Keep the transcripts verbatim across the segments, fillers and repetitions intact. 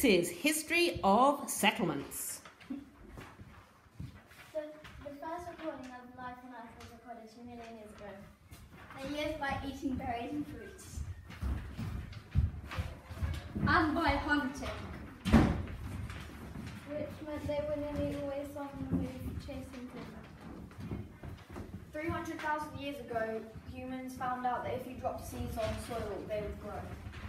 six is History of Settlements. The, the first recording of life on Earth was recorded two million years ago. They lived by eating berries and fruits. And by hunting. Which meant they were nearly always on the move chasing food. three hundred thousand years ago, humans found out that if you dropped seeds on soil, they would grow.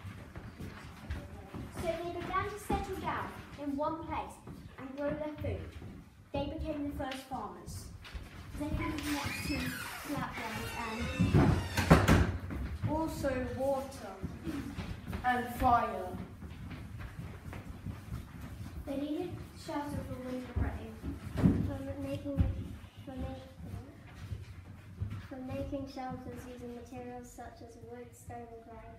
So they began to settle down in one place and grow their food. They became the first farmers. They lived next to flatlands and also water and fire. They needed shelter for wind and rain. For making, for making, for making shelters using materials such as wood, stone, and clay.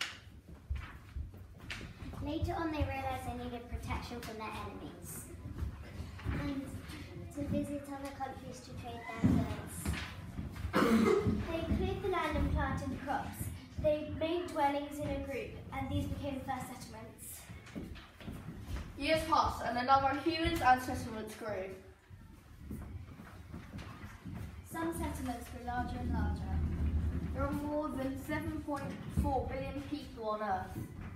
Later on, they realised they needed protection from their enemies and to visit other countries to trade their goods. They cleared the land and planted crops. They made dwellings in a group, and these became the first settlements. Years passed, and the number of humans and settlements grew. Some settlements grew larger and larger. There are more than seven point four billion people on Earth.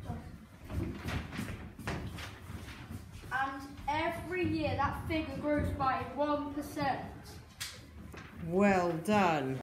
And every year that figure grows by one percent. Well done.